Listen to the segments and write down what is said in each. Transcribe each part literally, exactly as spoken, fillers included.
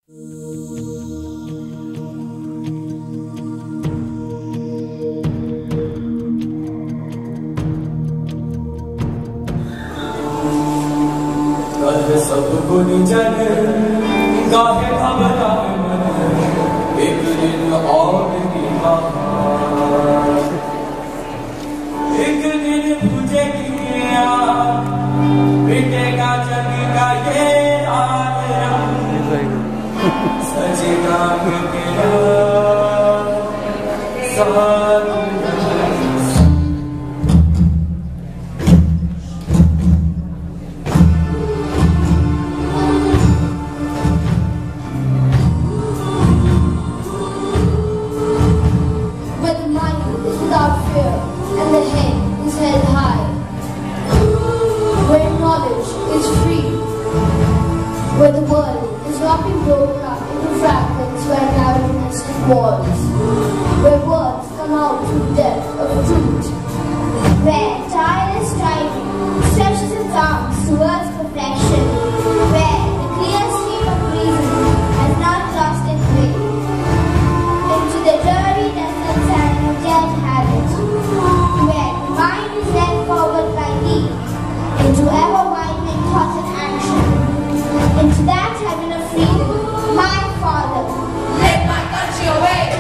सब बुन जन गाहे घबराए मन, एक दिन और की बहार, एक दिन बुझेगी आग, मिटेगा जग का ये राग रंग, सजेगा मेरा साथ। Where the world is not being broken up into fragments where narrowness and walls, where words come out through depth of truth, where tireless striving stretches its arms towards perfection, where the clear stream of reason has not lost its way into the dreary deserts and of dead habits, where the mind is led forward by need into ever-widening thought and action, into that heaven of freedom, my Father, let my country away.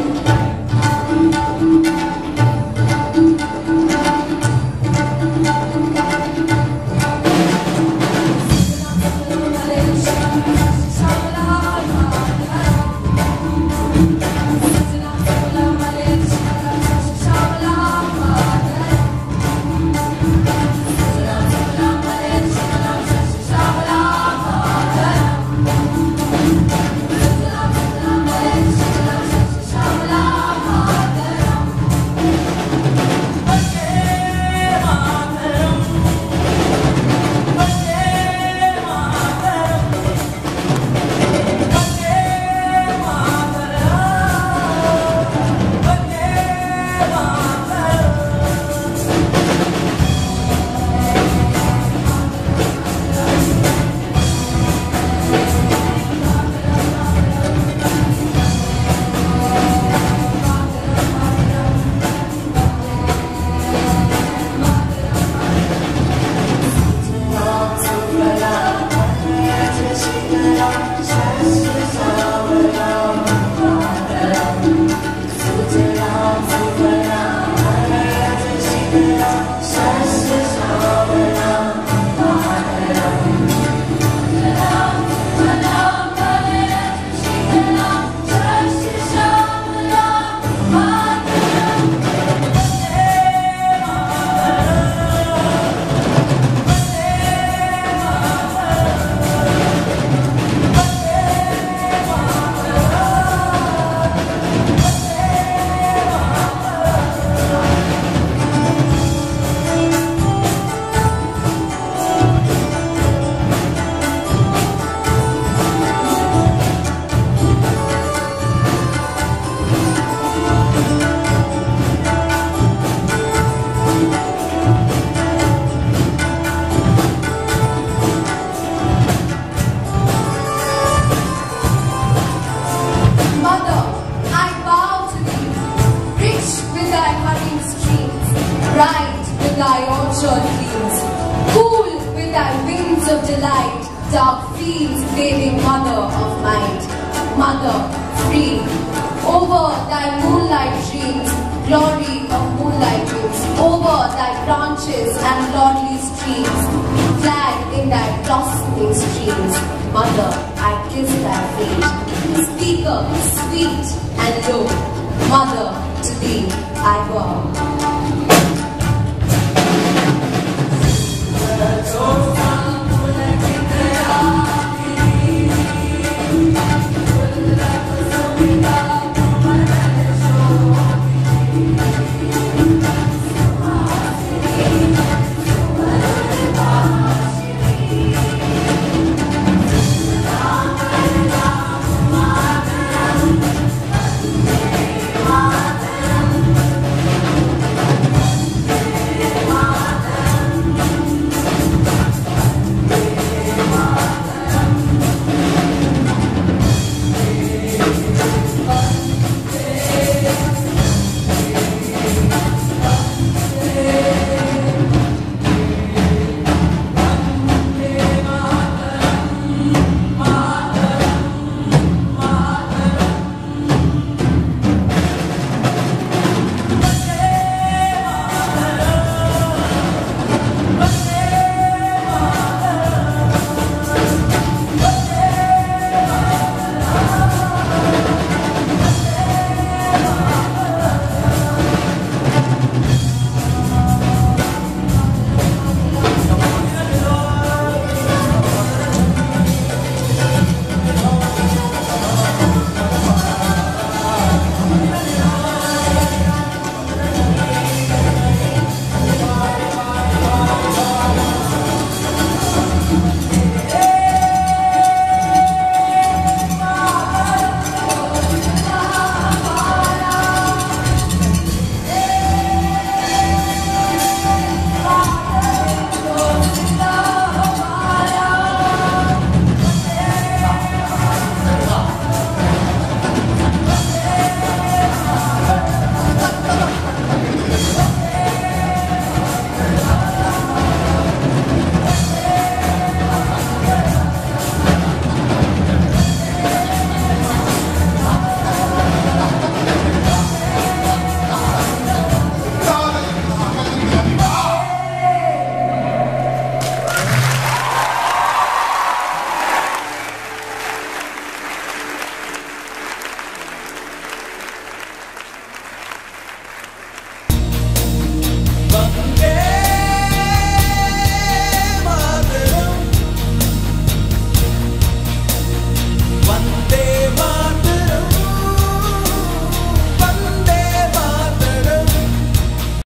Of delight, dark fields, bathing mother of might, mother free, over thy moonlight dreams, glory of moonlight dreams, over thy branches and lordly streams, flag in thy blossoming streams, mother, I kiss thy feet, speaker, sweet and low, mother, to thee I bow.